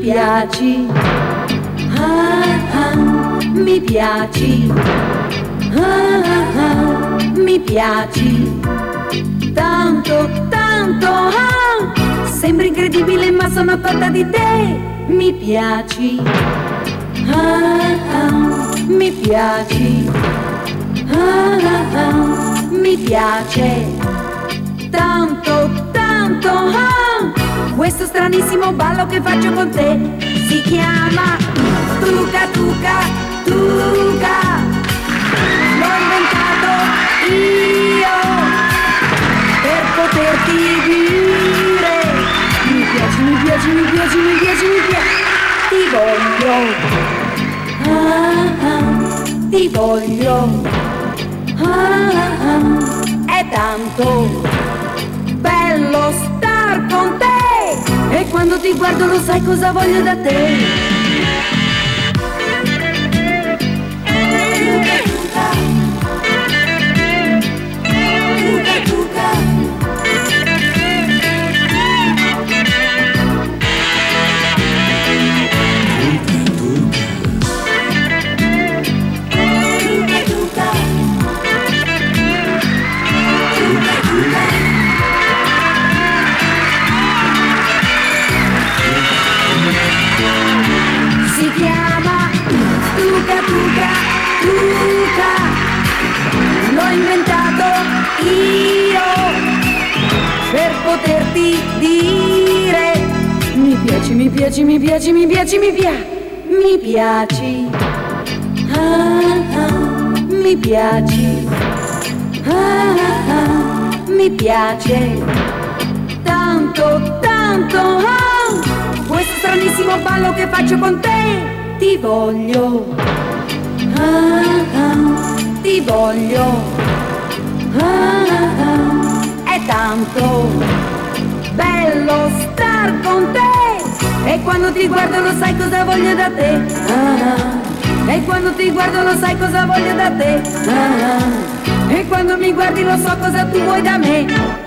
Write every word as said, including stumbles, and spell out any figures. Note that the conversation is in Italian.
piaci, ah, ah, mi piaci, ah, ah, mi piaci, tanto, tanto, ah, sembra incredibile ma sono cotta di te, mi piaci, ah, ah, mi piaci, ah, ah, mi piace, tanto, tanto, ah, questo stranissimo ballo che faccio con te si chiama Tuca Tuca Tuca. L'ho inventato io per poterti dire mi piaci, mi piaci, mi piaci, mi piaci, mi piaci, ti voglio, ah, ah, ti voglio, ah, ah, è tanto bello star con te. E quando ti guardo lo sai cosa voglio da te. L'ho inventato io per poterti dire mi piaci, mi piaci, mi piaci, mi piaci, mi piaci, mi piaci, ah, ah, mi piaci, ah, ah, mi piace, tanto, tanto, ah, questo stranissimo ballo che faccio con te, ti voglio, ah, ah, ti voglio, ah, ah, è tanto bello star con te. E quando ti guardo lo sai cosa voglio da te, ah, ah, e quando ti guardo lo sai cosa voglio da te, ah, ah, e quando mi guardi lo so cosa tu vuoi da me.